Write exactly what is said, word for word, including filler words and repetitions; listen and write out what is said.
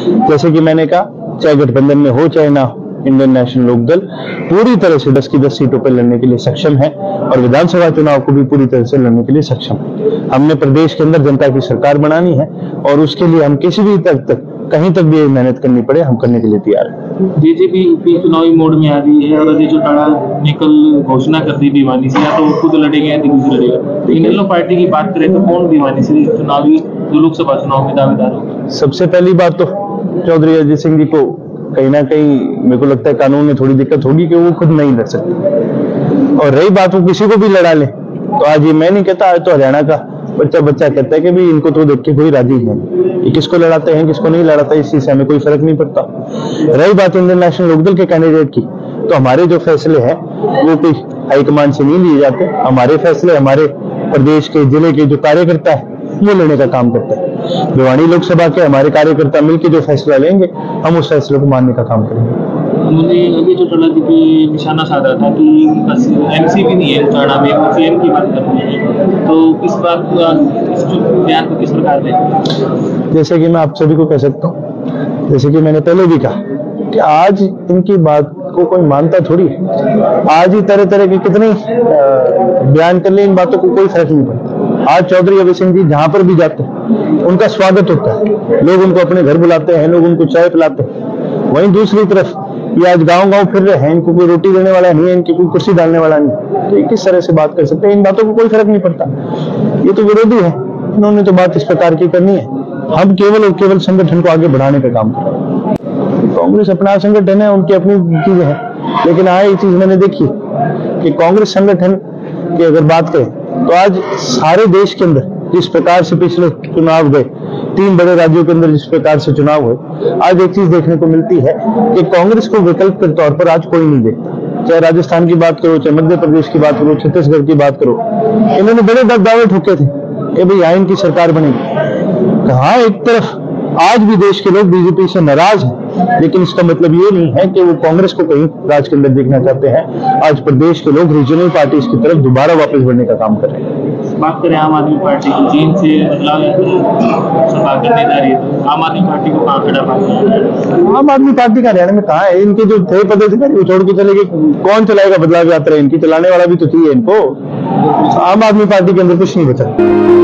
जैसे कि मैंने कहा, चाहे गठबंधन में हो चाहे ना हो, इंडियन नेशनल लोकदल पूरी तरह से दस की दस सीटों पर लड़ने के लिए सक्षम है और विधानसभा चुनाव को भी पूरी तरह से लड़ने के लिए सक्षम है। हमने प्रदेश के अंदर जनता की सरकार बनानी है और उसके लिए हम किसी भी तक तक कहीं तक भी मेहनत करनी पड़े, हम करने के लिए तैयार हैं। बीजेपी चुनावी मोड में आ गई है और अजय चौटाला ने कल घोषणा कर दी भिवानी से, या तो खुद लड़ेंगे या दिग्विजय से लड़ेगा। तो इनेलो पार्टी की बात करें तो कौन भिवानी से चुनावी जो लोकसभा चुनाव में दावेदार होगा? सबसे पहली बात तो चौधरी अजय सिंह जी को कहीं ना कहीं मेरे को लगता है कानून में थोड़ी दिक्कत होगी कि वो खुद नहीं लड़ सकते। और रही बात वो किसी को भी लड़ा ले, तो आज ये मैं नहीं कहता, आज तो हरियाणा का बच्चा बच्चा कहता है कि भी इनको तो देख के कोई राजी है, ये किसको लड़ाते हैं किसको नहीं लड़ाता, इस चीज से हमें कोई फर्क नहीं पड़ता। रही बात इंडियन नेशनल लोकदल के कैंडिडेट की, तो हमारे जो फैसले हैं वो कोई हाईकमान से नहीं लिए जाते। हमारे फैसले हमारे प्रदेश के जिले के जो कार्यकर्ता है वो लेने का काम करता है। भिवानी लोकसभा के हमारे कार्यकर्ता मिलकर जो फैसला लेंगे हम उस फैसले को मानने का काम करेंगे। उन्होंने अभी जो चौटाला जी पे निशाना साधा था कि एमसी भी नहीं है चौटाला में, वो सीएम की बात कर रहे हैं, तो किस बात का इस बयान को किस प्रकार दें? जैसे कि मैं आप सभी को कह सकता हूँ, जैसे कि मैंने पहले भी कहा कि आज इनकी बात को कोई मानता थोड़ी है। आज ही तरह तरह के कितने बयान कर ले, इन बातों को कोई फर्क नहीं पड़ता। आज चौधरी अभय सिंह जी जहां पर भी जाते हैं उनका स्वागत होता है, लोग उनको अपने घर बुलाते हैं, लोग उनको चाय पिलाते हैं। वहीं दूसरी तरफ ये आज गांव गांव फिर रहे हैं, इनको कोई रोटी देने वाला नहीं है, इनकी कोई कुर्सी डालने वाला नहीं, तो ये किस तरह से बात कर सकते हैं? इन बातों को कोई फर्क नहीं पड़ता। ये तो विरोधी है, इन्होंने तो बात इस प्रकार की करनी है। हम केवल और केवल संगठन को आगे बढ़ाने का काम कर रहे हैं। कांग्रेस अपना संगठन है, उनकी अपनी चीजें हैं, लेकिन हाँ एक चीज मैंने देखी कि कांग्रेस संगठन की अगर बात करें तो आज सारे देश के अंदर जिस प्रकार से पिछले चुनाव गए, तीन बड़े राज्यों के अंदर जिस प्रकार से चुनाव हुए, आज एक चीज देखने को मिलती है कि कांग्रेस को विकल्प के तौर पर आज कोई नहीं देखता। चाहे राजस्थान की बात करो, चाहे मध्य प्रदेश की बात करो, छत्तीसगढ़ की बात करो, इन्होंने बड़े दावे ठोके थे कि भाई यहाँ इनकी सरकार बनेगी। कहा एक तरफ आज भी देश के लोग बीजेपी से नाराज हैं, लेकिन इसका मतलब ये नहीं है कि वो कांग्रेस को कहीं राज के अंदर देखना चाहते हैं। आज प्रदेश के लोग रीजनल पार्टीज की तरफ दोबारा वापस बढ़ने का काम कर रहे हैं। बात करें आम आदमी पार्टी की, चीन से बदलाव सभा करने जा रही है, तो आम आदमी पार्टी को कहाँ खड़ा पाते हैं? आम आदमी पार्टी का हरियाणा में कहाँ है? इनके जो थे पदाधिकारी वो छोड़ के चले गए, कौन चलाएगा बदलाव यात्रा? इनकी चलाने वाला भी तो चाहिए इनको। आम आदमी पार्टी के अंदर कुछ नहीं बचा।